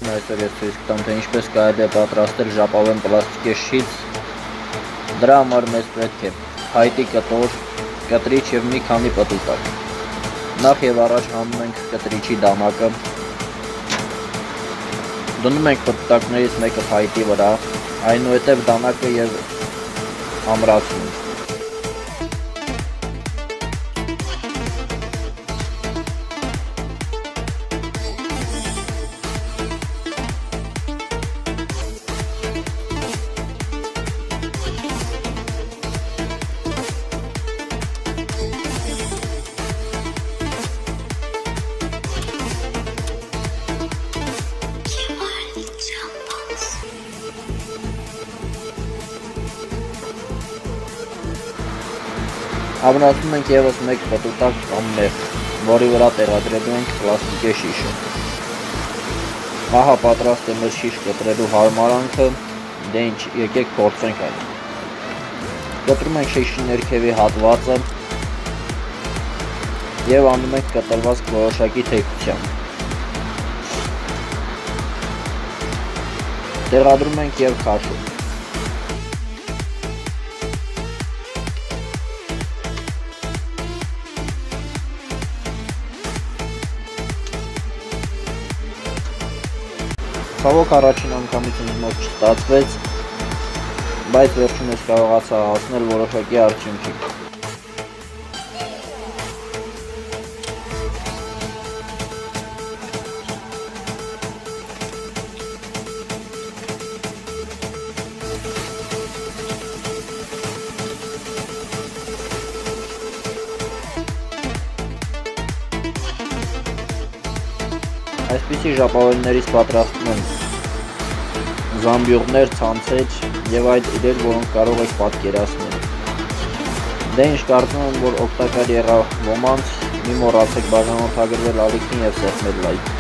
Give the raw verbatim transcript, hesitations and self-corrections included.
Հաղորդաշարն այսօր ես ցույց կտամ, թե ինչպես կարելի է պատրաստել ժապավեն պլաստիկե շիթ։ Դրա համար մեզ պետք է փայտի կտոր, կտրիչ եւ մի քանի պտուտակ։ Նախ եւ առաջ հանում ենք կտրիչի դանակը։ Դնում ենք պտուտակներից մեկը փայտի վրա, այնուհետև դանակը եւ ամրացնում։ Ամրացնում ենք ևս մեկ պտուտակ կամ մեղ, որի վրա տեղադրելու ենք պլաստիկե շիշը։ Ահա պատրաստ է մեր շիշ կտրելու հարմարանքը, դե ինչ, եկեք փորձենք այն։ Կտրում ենք շիշի ներքևի հատվածը եւ անում ենք կտրված որոշակի թեքությամբ։ Տեղադրում ենք եւ քաշում։ Ցավոք առաջին անգամից ինձ մոտ չստացվեց, բայց վերջինս կարողացա հասնել որոշակի արդյունքի։ Այսպիսի ժապավեններից պատրաստում են զամբյուղներ, ցանցեր եւ այլ իրեր, որոնք կարող եք պատկերացնել։ Դե ինչ, կարծում եմ, որ օգտակար եղավ ոմանց, մի մոռացեք բաժանորդագրվել ալիքին եւ սեղմել լայք։